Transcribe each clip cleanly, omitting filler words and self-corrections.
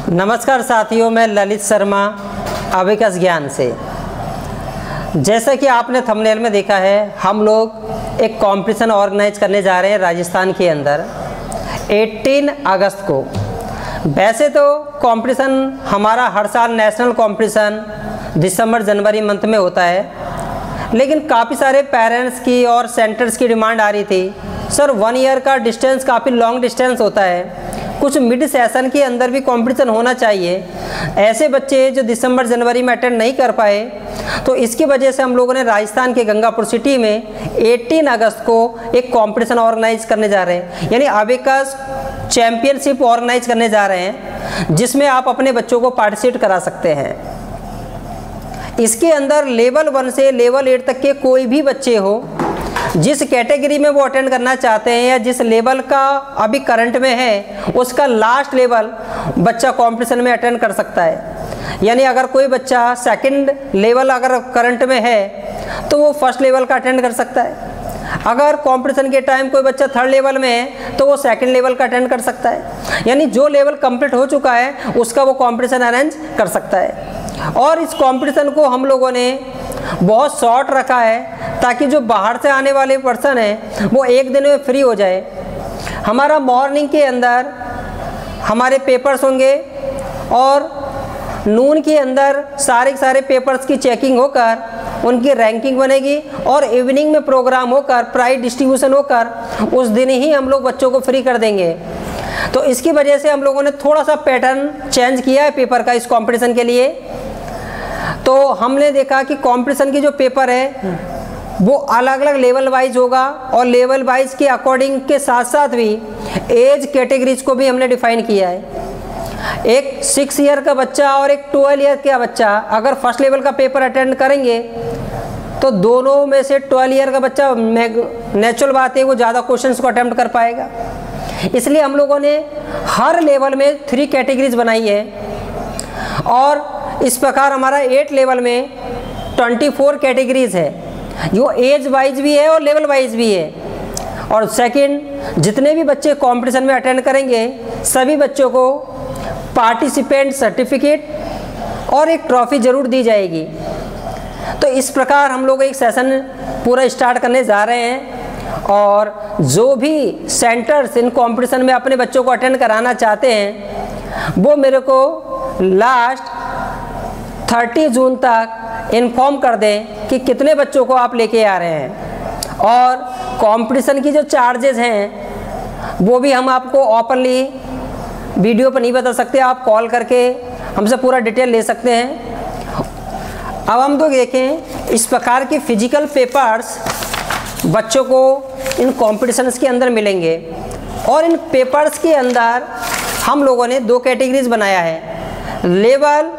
नमस्कार साथियों, मैं ललित शर्मा अबेकस ज्ञान से। जैसा कि आपने थंबनेल में देखा है, हम लोग एक कंपटीशन ऑर्गेनाइज करने जा रहे हैं राजस्थान के अंदर 18 अगस्त को। वैसे तो कंपटीशन हमारा हर साल नेशनल कंपटीशन दिसंबर जनवरी मंथ में होता है, लेकिन काफ़ी सारे पेरेंट्स की और सेंटर्स की डिमांड आ रही थी, सर 1 ईयर का डिस्टेंस काफ़ी लॉन्ग डिस्टेंस होता है, कुछ मिड सेशन के अंदर भी कंपटीशन होना चाहिए। ऐसे बच्चे जो दिसंबर जनवरी में अटेंड नहीं कर पाए, तो इसकी वजह से हम लोगों ने राजस्थान के गंगापुर सिटी में 18 अगस्त को एक कंपटीशन ऑर्गेनाइज करने जा रहे हैं, यानी अबेकस चैम्पियनशिप ऑर्गेनाइज करने जा रहे हैं, जिसमें आप अपने बच्चों को पार्टिसिपेट करा सकते हैं। इसके अंदर लेवल 1 से लेवल 8 तक के कोई भी बच्चे हो, जिस कैटेगरी में वो अटेंड करना चाहते हैं या जिस लेवल का अभी करंट में है, उसका लास्ट लेवल बच्चा कंपटीशन में अटेंड कर सकता है। यानी अगर कोई बच्चा सेकंड लेवल अगर करंट में है, तो वो फर्स्ट लेवल का अटेंड कर सकता है। अगर कंपटीशन के टाइम कोई बच्चा थर्ड लेवल में है, तो वो सेकंड लेवल का अटेंड कर सकता है। यानी जो लेवल कंप्लीट हो चुका है, उसका वो कंपटीशन अरेंज कर सकता है। और इस कंपटीशन को हम लोगों ने बहुत शॉर्ट रखा है, ताकि जो बाहर से आने वाले पर्सन है वो एक दिन में फ्री हो जाए। हमारा मॉर्निंग के अंदर हमारे पेपर्स होंगे और नून के अंदर सारे पेपर्स की चेकिंग होकर उनकी रैंकिंग बनेगी, और इवनिंग में प्रोग्राम होकर प्राइज डिस्ट्रीब्यूशन होकर उस दिन ही हम लोग बच्चों को फ्री कर देंगे। तो इसकी वजह से हम लोगों ने थोड़ा सा पैटर्न चेंज किया है पेपर का इस कंपटीशन के लिए। तो हमने देखा कि कंपटीशन की जो पेपर है वो अलग अलग लेवल वाइज होगा, और लेवल वाइज के अकॉर्डिंग के साथ साथ भी एज कैटेगरीज को भी हमने डिफाइन किया है। एक 6 ईयर का बच्चा और एक 12 ईयर का बच्चा अगर फर्स्ट लेवल का पेपर अटेंड करेंगे, तो दोनों में से 12 ईयर का बच्चा नेचुरल बात है वो ज़्यादा क्वेश्चंस को अटेम्प्ट कर पाएगा। इसलिए हम लोगों ने हर लेवल में 3 कैटेगरीज बनाई है, और इस प्रकार हमारा 8 लेवल में 24 कैटेगरीज है, जो एज वाइज भी है और लेवल वाइज भी है। और सेकंड, जितने भी बच्चे कंपटीशन में अटेंड करेंगे, सभी बच्चों को पार्टिसिपेंट सर्टिफिकेट और एक ट्रॉफी ज़रूर दी जाएगी। तो इस प्रकार हम लोग एक सेशन पूरा स्टार्ट करने जा रहे हैं, और जो भी सेंटर्स इन कंपटीशन में अपने बच्चों को अटेंड कराना चाहते हैं, वो मेरे को लास्ट 30 जून तक इन्फॉर्म कर दें कि कितने बच्चों को आप लेके आ रहे हैं। और कंपटीशन की जो चार्जेस हैं वो भी हम आपको ओपनली वीडियो पर नहीं बता सकते, आप कॉल करके हमसे पूरा डिटेल ले सकते हैं। अब हम तो देखें, इस प्रकार के फिजिकल पेपर्स बच्चों को इन कॉम्पिटिशन्स के अंदर मिलेंगे, और इन पेपर्स के अंदर हम लोगों ने 2 कैटेगरीज बनाया है। लेवल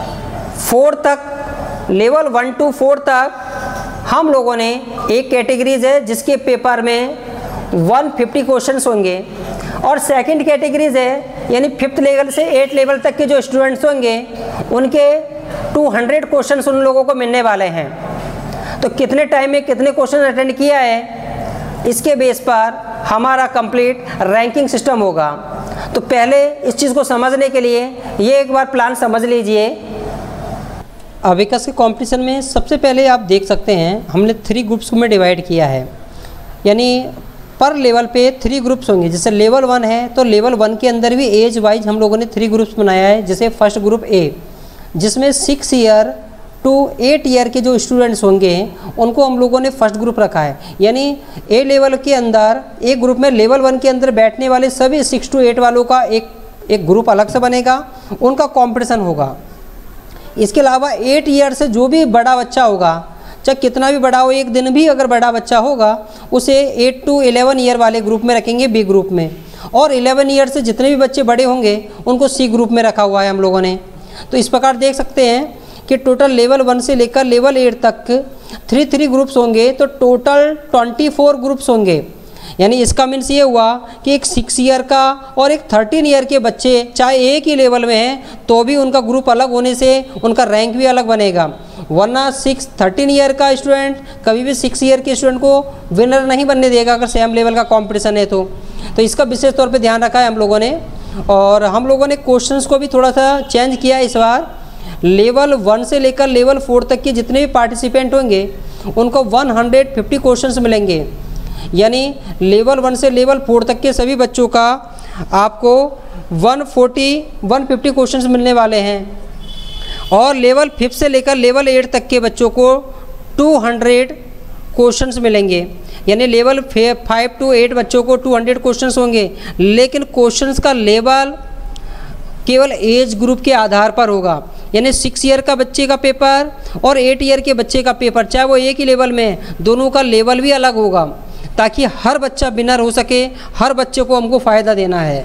4 तक, लेवल 1 to 4 तक हम लोगों ने एक कैटेगरीज है जिसके पेपर में 150 क्वेश्चंस होंगे, और सेकंड कैटेगरीज है यानी 5th लेवल से 8 लेवल तक के जो स्टूडेंट्स होंगे उनके 200 क्वेश्चंस उन लोगों को मिलने वाले हैं। तो कितने टाइम में कितने क्वेश्चन अटेंड किया है, इसके बेस पर हमारा कंप्लीट रैंकिंग सिस्टम होगा। तो पहले इस चीज़ को समझने के लिए ये एक बार प्लान समझ लीजिए। अबेकस के कंपटीशन में सबसे पहले आप देख सकते हैं, हमने 3 ग्रुप्स में डिवाइड किया है, यानी पर लेवल पे 3 ग्रुप्स होंगे। जैसे लेवल 1 है, तो लेवल 1 के अंदर भी एज वाइज हम लोगों ने 3 ग्रुप्स बनाया है। जैसे फर्स्ट ग्रुप ए, जिसमें 6 ईयर टू 8 ईयर के जो स्टूडेंट्स होंगे उनको हम लोगों ने फर्स्ट ग्रुप रखा है। यानी ए लेवल के अंदर एक ग्रुप में लेवल 1 के अंदर बैठने वाले सभी 6 to 8 वालों का एक ग्रुप अलग से बनेगा, उनका कॉम्पिटिशन होगा। इसके अलावा 8 ईयर से जो भी बड़ा बच्चा होगा, चाहे कितना भी बड़ा हो, एक दिन भी अगर बड़ा बच्चा होगा, उसे 8 to 11 ईयर वाले ग्रुप में रखेंगे, बी ग्रुप में। और 11 ईयर से जितने भी बच्चे बड़े होंगे उनको सी ग्रुप में रखा हुआ है हम लोगों ने। तो इस प्रकार देख सकते हैं कि टोटल लेवल 1 से लेकर लेवल 8 तक 3 ग्रुप्स होंगे, तो टोटल 24 ग्रुप्स होंगे। यानी इसका मीन्स ये हुआ कि एक 6 ईयर का और एक 13 ईयर के बच्चे चाहे एक ही लेवल में हैं, तो भी उनका ग्रुप अलग होने से उनका रैंक भी अलग बनेगा। वरना 13 ईयर का स्टूडेंट कभी भी 6 ईयर के स्टूडेंट को विनर नहीं बनने देगा अगर सेम लेवल का कंपटीशन है तो इसका विशेष तौर पे ध्यान रखा है हम लोगों ने। और हम लोगों ने क्वेश्चंस को भी थोड़ा सा चेंज किया इस बार। लेवल 1 से लेकर लेवल 4 तक के जितने भी पार्टिसिपेंट होंगे उनको 150 क्वेश्चंस मिलेंगे, यानी लेवल 1 से लेवल 4 तक के सभी बच्चों का आपको 150 क्वेश्चंस मिलने वाले हैं। और लेवल 5 से लेकर लेवल 8 तक के बच्चों को 200 क्वेश्चंस मिलेंगे, यानी लेवल 5 to 8 बच्चों को 200 क्वेश्चंस होंगे। लेकिन क्वेश्चंस का लेवल केवल एज ग्रुप के आधार पर होगा, यानी 6 ईयर का बच्चे का पेपर और 8 ईयर के बच्चे का पेपर, चाहे वो एक ही लेवल में, दोनों का लेवल भी अलग होगा, ताकि हर बच्चा विनर हो सके। हर बच्चे को हमको फ़ायदा देना है।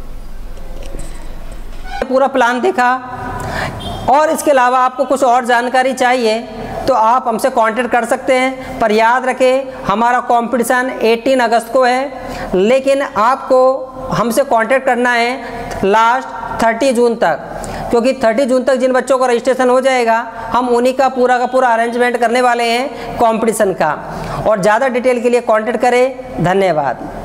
पूरा प्लान देखा, और इसके अलावा आपको कुछ और जानकारी चाहिए तो आप हमसे कांटेक्ट कर सकते हैं। पर याद रखें, हमारा कंपटीशन 18 अगस्त को है, लेकिन आपको हमसे कांटेक्ट करना है लास्ट 30 जून तक, क्योंकि 30 जून तक जिन बच्चों का रजिस्ट्रेशन हो जाएगा हम उन्हीं का पूरा अरेंजमेंट करने वाले हैं कंपटीशन का। और ज़्यादा डिटेल के लिए कांटेक्ट करें। धन्यवाद।